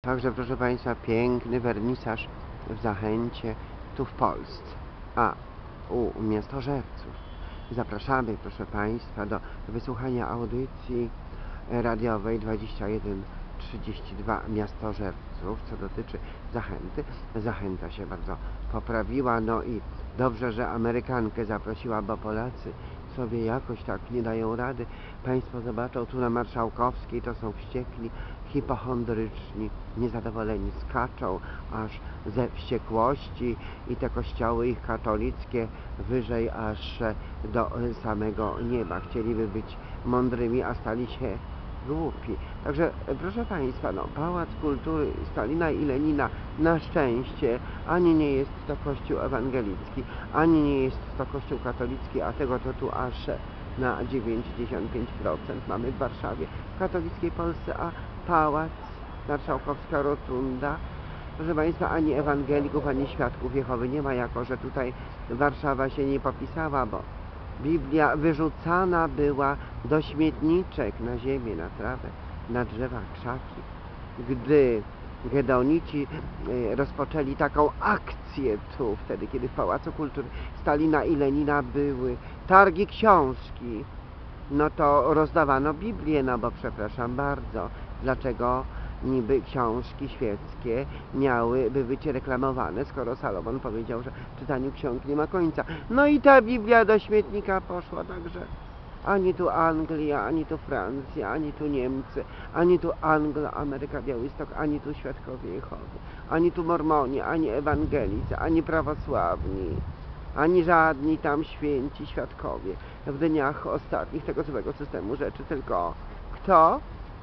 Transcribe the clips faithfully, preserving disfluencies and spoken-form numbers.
Także, proszę Państwa, piękny wernisaż w Zachęcie, tu w Polsce, a u Miastożerców. Zapraszamy, proszę Państwa, do wysłuchania audycji radiowej dwadzieścia jeden trzydzieści dwa Miastożerców, co dotyczy Zachęty. Zachęta się bardzo poprawiła, no i dobrze, że Amerykankę zaprosiła, bo Polacy sobie jakoś tak nie dają rady. Państwo zobaczą, tu na Marszałkowskiej to są wściekli, hipochondryczni, niezadowoleni, skaczą aż ze wściekłości i te kościoły ich katolickie wyżej aż do samego nieba. Chcieliby być mądrymi, a stali się głupi. Także, proszę Państwa, no, Pałac Kultury Stalina i Lenina na szczęście ani nie jest to kościół ewangelicki, ani nie jest to kościół katolicki, a tego to tu aż na dziewięćdziesiąt pięć procent mamy w Warszawie, w katolickiej Polsce, a Pałac, Marszałkowska Rotunda, proszę Państwa, ani ewangelików, ani świadków Jehowy nie ma, jako że tutaj Warszawa się nie popisała, bo Biblia wyrzucana była do śmietniczek, na ziemię, na trawę, na drzewa, krzaki. Gdy Gedeonici rozpoczęli taką akcję tu, wtedy, kiedy w Pałacu Kultury Stalina i Lenina były targi książki, no to rozdawano Biblię, no bo przepraszam bardzo, dlaczego niby książki świeckie miałyby być reklamowane, skoro Salomon powiedział, że czytaniu ksiąg nie ma końca. No i ta Biblia do śmietnika poszła, także ani tu Anglia, ani tu Francja, ani tu Niemcy, ani tu Anglo, Ameryka, Białystok, ani tu świadkowie Jehowy, ani tu Mormoni, ani ewangelicy, ani prawosławni, ani żadni tam święci świadkowie w dniach ostatnich tego złego systemu rzeczy, tylko kto?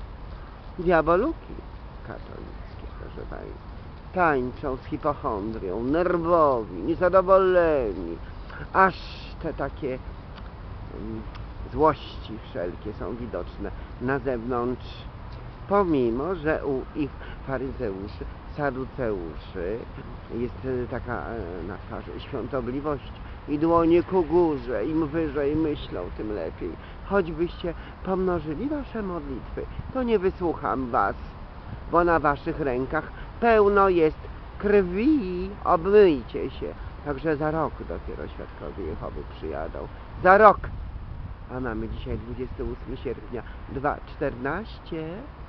Diaboluki katolickie, proszę Państwa. Tańczą z hipochondrią, nerwowi, niezadowoleni, aż te takie um, złości wszelkie są widoczne na zewnątrz, pomimo że u ich faryzeuszy, saduceuszy jest taka na twarzy świątobliwość i dłonie ku górze, im wyżej myślą, tym lepiej. Choćbyście pomnożyli wasze modlitwy, to nie wysłucham was, bo na waszych rękach pełno jest krwi, obmyjcie się. Także za rok dopiero świadkowie Jehowy przyjadą. Za rok! A mamy dzisiaj dwudziestego ósmego sierpnia dwa tysiące czternastego.